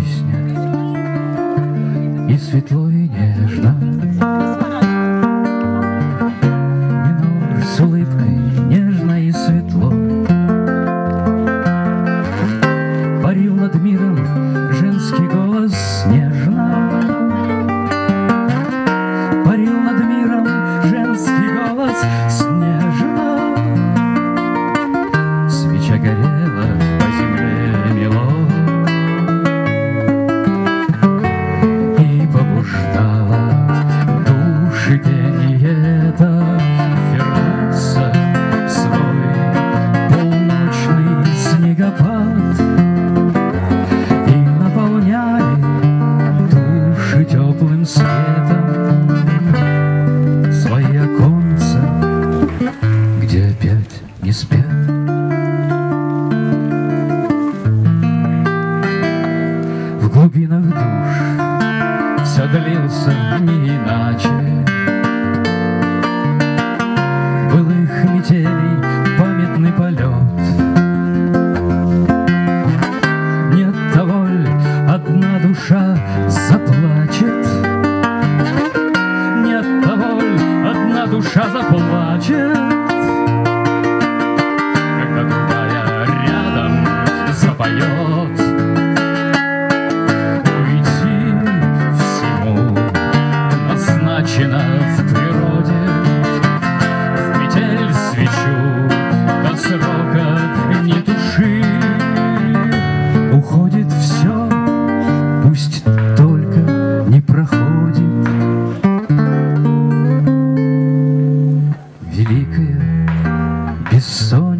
песня, и светло, и нежно. Минор с улыбкой, нежно и светло. Парил над миром женский голос нежно. Парил над миром женский голос снежно. Свеча горела по земле мело и побуждала души пение это вернуться в свой полночный снегопад. И наполняли души теплым светом свои оконца, где опять не спят. В глубинах душ все длился не иначе былых метелей памятный полет. Нет того ли одна душа заплачет? Нет того ли одна душа заплачет, когда другая рядом запоет? Уйти всему назначено в природе, в метель свечу до срока не туши. Уходит все, пусть только не проходит великая бессонница.